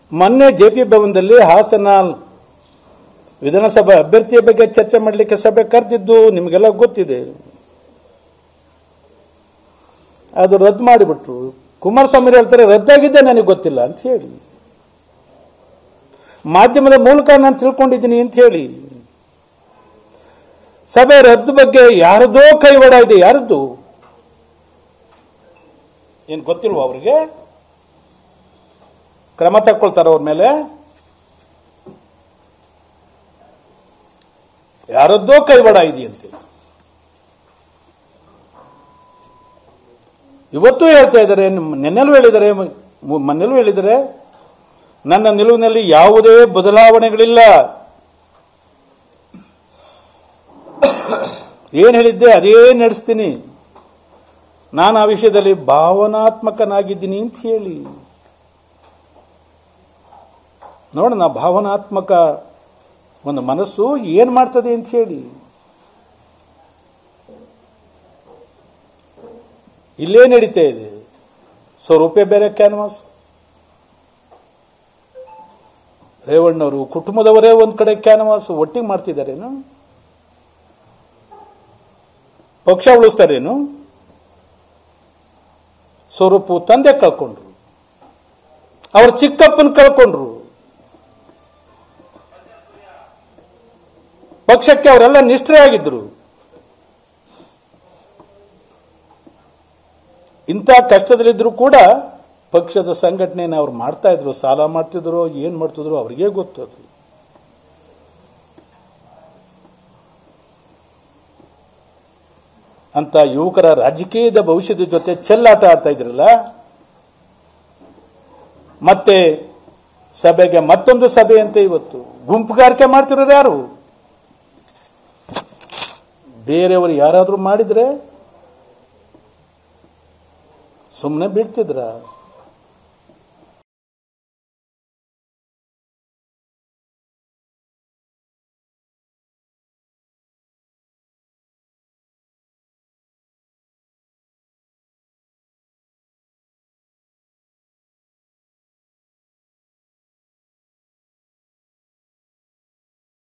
ಮೊನ್ನೆ ಜೆಪಿ ಭವನದಲ್ಲಿ ಹಾಸನ ವಿಧಾನಸಭಾ ಅಭ್ಯರ್ಥಿಯ ಬಗ್ಗೆ ಚರ್ಚೆ ಮಾಡಲಿಕ್ಕೆ ಸಭೆ ಕರೆದಿದ್ದು ನಿಮಗೆಲ್ಲ ಗೊತ್ತಿದೆ. ಅದು ರದ್ದು ಮಾಡಿಬಿಟ್ರು. ಕುಮಾರಸ್ವಾಮಿ ಹೇಳ್ತಾರೆ ರದ್ದಾಗಿದ್ದೆ ನನಗೆ ಗೊತ್ತಿಲ್ಲ ಅಂತ ಹೇಳಿ, ಮಾಧ್ಯಮದ ಮೂಲಕ ನಾನು ತಿಳ್ಕೊಂಡಿದ್ದೀನಿ ಅಂತ ಹೇಳಿ. ಸಭೆ ರದ್ದು ಬಗ್ಗೆ ಯಾರದೋ ಕೈವಾಡ ಇದೆ. ಯಾರದ್ದು ಏನು ಗೊತ್ತಿಲ್ವ ಅವರಿಗೆ? ಕ್ರಮ ತಗೊಳ್ತಾರ ಅವ್ರ ಮೇಲೆ? ಯಾರದ್ದೋ ಕೈವಾಡ ಇದೆಯಂತೆ. ಇವತ್ತು ಹೇಳ್ತಾ ಇದ್ದಾರೆ, ಮೊನ್ನೆಲ್ಲೂ ಹೇಳಿದ್ದಾರೆ ನನ್ನ ನಿಲುವಿನಲ್ಲಿ ಯಾವುದೇ ಬದಲಾವಣೆಗಳಿಲ್ಲ. ಏನು ಹೇಳಿದ್ದೆ ಅದೇ ನಡೆಸ್ತೀನಿ. ನಾನು ಆ ವಿಷಯದಲ್ಲಿ ಭಾವನಾತ್ಮಕನಾಗಿದ್ದೀನಿ ಅಂತ ಹೇಳಿ. ನೋಡೋಣ ಭಾವನಾತ್ಮಕ ಒಂದು ಮನಸ್ಸು ಏನು ಮಾಡ್ತದೆ ಅಂತ ಹೇಳಿ. ಇಲ್ಲೇ ನಡೀತಾ ಇದೆ. ಸ್ವರೂಪೇ ಬೇರೆ ಕ್ಯಾನ್ವಾಸ್. ರೇವಣ್ಣವರು ಕುಟುಂಬದವರೇ ಒಂದ್ ಕಡೆ ಕ್ಯಾನ್ವಾಸ್ ಒಟ್ಟಿಗೆ ಮಾಡ್ತಿದ್ದಾರೇನು? ಪಕ್ಷ ಉಳಿಸ್ತಾರೇನು? ಸ್ವರೂಪು ತಂದೆ ಕಳ್ಕೊಂಡ್ರು, ಅವ್ರ ಚಿಕ್ಕಪ್ಪನ ಕಳ್ಕೊಂಡ್ರು, ಪಕ್ಷಕ್ಕೆ ಅವರೆಲ್ಲ ನಿಷ್ಠರಾಗಿದ್ರು. ಇಂಥ ಕಷ್ಟದಲ್ಲಿದ್ರು ಕೂಡ ಪಕ್ಷದ ಸಂಘಟನೆಯನ್ನು ಅವ್ರು ಮಾಡ್ತಾ ಇದ್ರು. ಸಾಲ ಮಾಡ್ತಿದ್ರು, ಏನ್ ಮಾಡ್ತಿದ್ರು ಅವ್ರಿಗೆ ಗೊತ್ತದು. ಅಂತ ಯುವಕರ ರಾಜಕೀಯದ ಭವಿಷ್ಯದ ಜೊತೆ ಚೆಲ್ಲಾಟ ಆಡ್ತಾ ಇದ್ರಲ್ಲ. ಮತ್ತೆ ಸಭೆಗೆ ಮತ್ತೊಂದು ಸಭೆ ಅಂತ ಇವತ್ತು ಗುಂಪುಗಾರಿಕೆ ಮಾಡ್ತಿರೋರು ಯಾರು? ಬೇರೆಯವರು ಯಾರಾದ್ರೂ ಮಾಡಿದ್ರೆ ಸುಮ್ಮನೆ ಬಿಡ್ತಿದ್ರ?